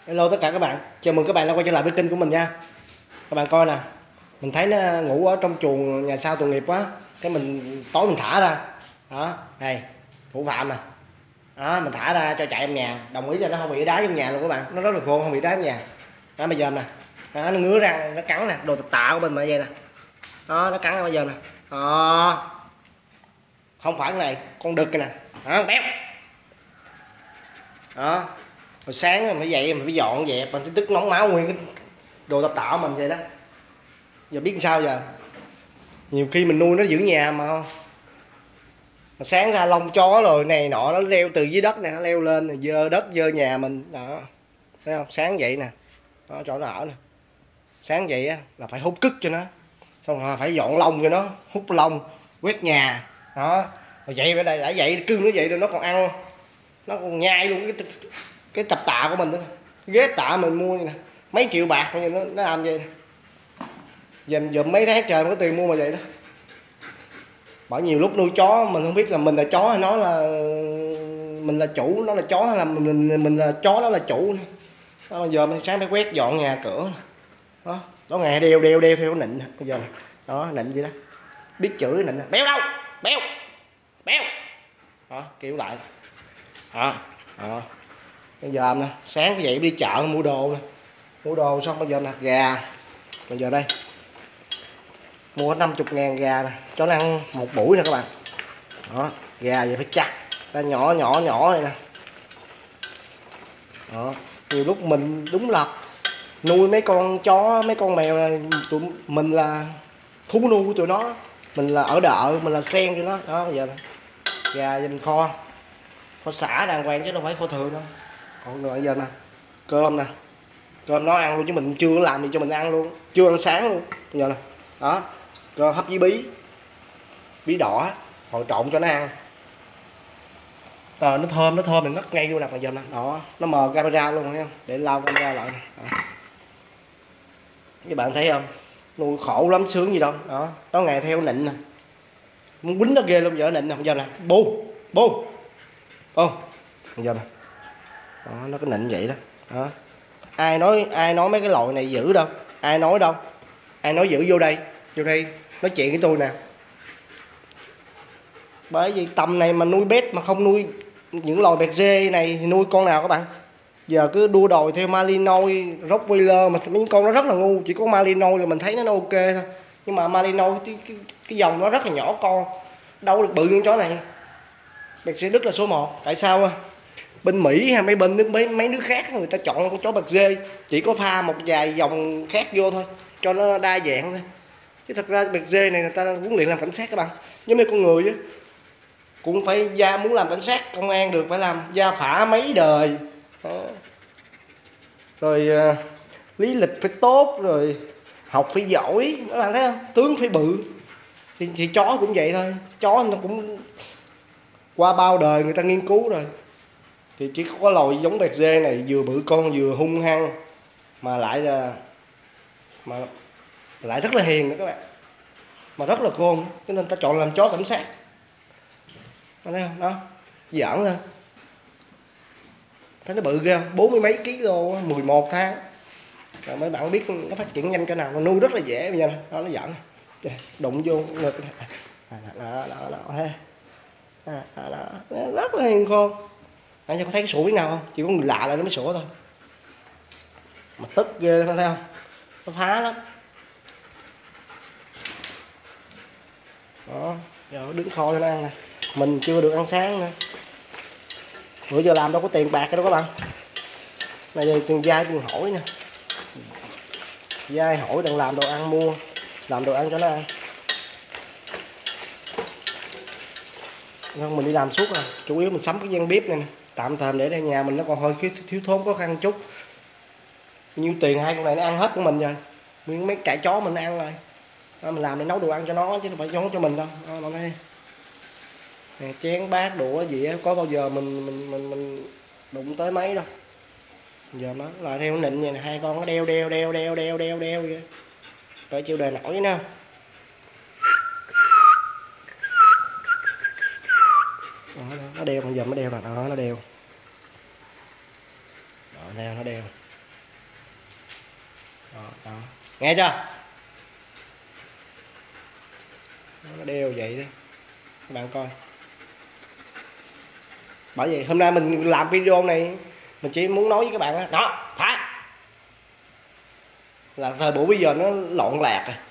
Hello tất cả các bạn, chào mừng các bạn đã quay trở lại với kênh của mình nha. Các bạn coi nè, mình thấy nó ngủ ở trong chuồng nhà sau tội nghiệp quá, cái mình tối mình thả ra. Đó, đây, thủ phạm nè. Đó, mình thả ra cho chạy trong nhà, đồng ý là nó không bị đá trong nhà luôn các bạn, nó rất là khôn, không bị đá trong nhà. Đó bây giờ nè, đó, nó ngứa răng, nó cắn nè, đồ tạ của mình mà vậy nè. Đó, nó cắn bây giờ nè. Đó. Không phải cái này, con đực này nè. Đó, béo. Đó. Rồi sáng mình phải dậy mình phải dọn dẹp bằng tức nóng máu nguyên cái đồ tập tạo mình vậy đó. Giờ biết sao giờ, nhiều khi mình nuôi nó giữ nhà mà sáng ra lông chó rồi này nọ nó leo từ dưới đất này, nó leo lên rồi dơ đất dơ nhà mình đó, thấy không? Sáng vậy nè, đó chỗ nó ở nè, sáng vậy á là phải hút cứt cho nó, xong rồi phải dọn lông cho nó, hút lông, quét nhà đó. Rồi vậy ở đây đã vậy cưng nó vậy rồi nó còn ăn, nó còn nhai luôn cái tập tạ của mình đó. Ghép tạ mình mua nè mấy triệu bạc nó làm vậy nè. Dành dụm mấy tháng trời mới có tiền mua mà vậy đó. Bởi nhiều lúc nuôi chó mình không biết là mình là chó hay nó là mình là chủ, nó là chó hay là mình là chó, nó là chủ. Đó, bây giờ mình sáng phải quét dọn nhà cửa đó, đó ngày đeo theo nịnh bây giờ này. Đó nịnh vậy đó, biết chửi nịnh béo đâu béo béo đó kiểu lại đó, đó. Bây giờ nè sáng phải dậy đi chợ mua đồ nè, mua đồ xong bây giờ nè gà, bây giờ đây mua 50.000 gà nè cho nó ăn một buổi nè các bạn. Đó gà vậy phải chặt ta nhỏ nhỏ này nè. Đó nhiều lúc mình đúng là nuôi mấy con chó mấy con mèo là tụi mình là thú nuôi của tụi nó, mình là ở đợ, mình là sen cho nó. Đó bây giờ nè gà dành kho xả đàng hoàng chứ đâu phải kho thường đâu. Còn bây giờ nè cơm nè, cơm nó ăn luôn chứ mình chưa làm gì cho mình ăn luôn, chưa ăn sáng luôn bây giờ nè. Đó cơm hấp với bí đỏ hồi trộn cho nó ăn. Nó thơm thì ngất ngay luôn nè bây giờ nè. Đó nó mờ camera luôn thấy không, để lau camera lại nè. Các bạn thấy không, nuôi khổ lắm sướng gì đâu. Đó nó ngày theo nịnh nè, muốn quýnh nó ghê luôn. Giờ nịnh nè bây giờ nè, bu bây giờ nè. Đó nó cứ nịnh vậy đó. Đó ai nói mấy cái loại này giữ đâu, ai nói đâu, ai nói giữ vô đây nói chuyện với tôi nè. Bởi vì tầm này mà nuôi bét mà không nuôi những loài bẹt dê này thì nuôi con nào các bạn. Giờ cứ đua đòi theo Malinois, Rottweiler mà mấy con nó rất là ngu. Chỉ có Malinois là mình thấy nó ok thôi, nhưng mà Malinois cái dòng nó rất là nhỏ con, đâu được bự như chó này. Bẹt dê Đức là số 1. Tại sao bên Mỹ hay mấy nước khác người ta chọn con chó bẹt dê chỉ có pha một vài dòng khác vô thôi cho nó đa dạng thôi, chứ thật ra bẹt dê này người ta huấn luyện làm cảnh sát các bạn. Giống như con người á, cũng phải muốn làm cảnh sát công an được phải làm gia phả mấy đời. Đó. Rồi lý lịch phải tốt, rồi học phải giỏi, các bạn thấy không, tướng phải bự. Thì chó cũng vậy thôi, chó nó cũng qua bao đời người ta nghiên cứu rồi. Thì chỉ có loài giống bẹt dê này vừa bự con vừa hung hăng mà lại rất là hiền nữa các bạn, mà rất là khôn, cho nên ta chọn làm chó cảnh sát. Thấy không? Đó giỡn thôi, thấy nó bự ghê không, 40 mấy kg, 11 tháng rồi mấy bạn biết nó phát triển nhanh cỡ nào. Mà nuôi rất là dễ bây giờ nè. Đó nó giỡn đụng vô ngực đó, rất là hiền khôn. Anh có thấy cái sủa biết nào không, chỉ có người lạ là nó mới sủa thôi, mà tức ghê thấy không, nó phá lắm. Đó giờ nó đứng kho cho nó ăn nè, mình chưa được ăn sáng nữa. Bữa giờ làm đâu có tiền bạc đâu các bạn. Này giờ tiền dai tiền hỏi nè, dai hỏi đang làm đồ ăn, mua làm đồ ăn cho nó ăn. Mình đi làm suốt rồi, chủ yếu mình sắm cái gian bếp này nè, tạm thời để đây nhà mình nó còn hơi thiếu thốn khó khăn chút. Nhiêu tiền hai con này nó ăn hết của mình rồi, nguyên mấy cải chó mình ăn rồi. Đó, mình làm để nấu đồ ăn cho nó chứ không phải nấu cho mình đâu. Đó, bạn thấy chén bát đũa gì á, có bao giờ mình đụng tới mấy đâu. Giờ nó lại theo nịnh vậy nè, hai con nó đeo vậy phải chịu đời nổi nữa. Đó, nó đeo, bây giờ mới đeo là đó, nó đeo. Đó, theo nó đeo. Đó. Nghe chưa? Nó đeo vậy đó các bạn coi. Bởi vậy hôm nay mình làm video này mình chỉ muốn nói với các bạn đó, đó phải là thời buổi bây giờ nó loạn lạc rồi,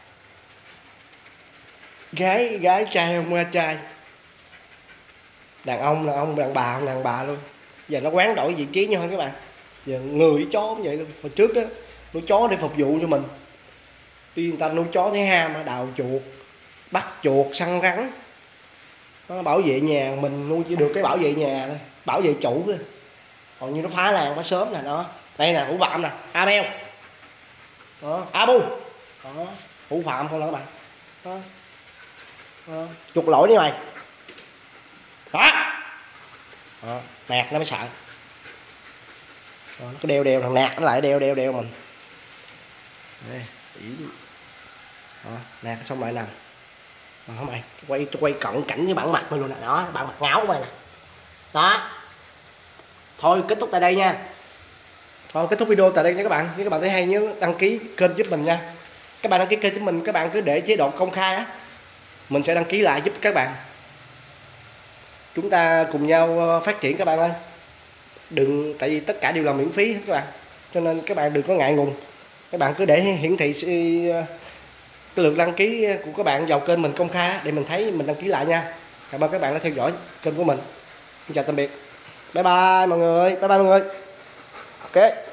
gái trai không ra trai, đàn ông đàn bà luôn. Giờ nó quán đổi vị trí nhau các bạn. Giờ người với chó cũng vậy luôn. Hồi trước á nuôi chó để phục vụ cho mình, đi người ta nuôi chó thấy ham, đào chuột, bắt chuột, săn rắn, nó bảo vệ nhà. Mình nuôi chỉ được cái bảo vệ nhà thôi, bảo vệ chủ thôi, còn như nó phá làng phá sớm nè. Đó đây nè, hũ phạm nè, a beo đó, a bu đó, hũ phạm không nè các bạn. Đó. Đó. Chuột lỗi đi mày đó. Đó. Nạt nó mới sợ. Đó. Nó đeo thằng nạt nó lại đeo mình đây. Đó. Nạt xong lại nằm. Đó mày, quay cận cảnh với bản mặt mày luôn nè. Đó, bản mặt ngáo của mày nè. Đó. Thôi kết thúc tại đây nha. Thôi kết thúc video tại đây nha các bạn. Nếu các bạn thấy hay nhớ đăng ký kênh giúp mình nha. Các bạn đăng ký kênh giúp mình, các bạn cứ để chế độ công khai á, mình sẽ đăng ký lại giúp các bạn. Chúng ta cùng nhau phát triển các bạn ơi. Đừng, tại vì tất cả đều là miễn phí hết các bạn, cho nên các bạn đừng có ngại ngùng. Các bạn cứ để hiển thị cái lượt đăng ký của các bạn vào kênh mình công khai để mình thấy mình đăng ký lại nha. Cảm ơn các bạn đã theo dõi kênh của mình. Xin chào tạm biệt. Bye bye mọi người. Bye bye mọi người. Ok.